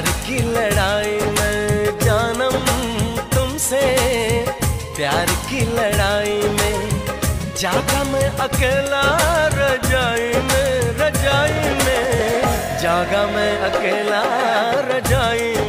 प्यार की लड़ाई में जानम तुमसे, प्यार की लड़ाई में जागा मैं अकेला रजाई में, रजाई में जागा मैं अकेला रजाई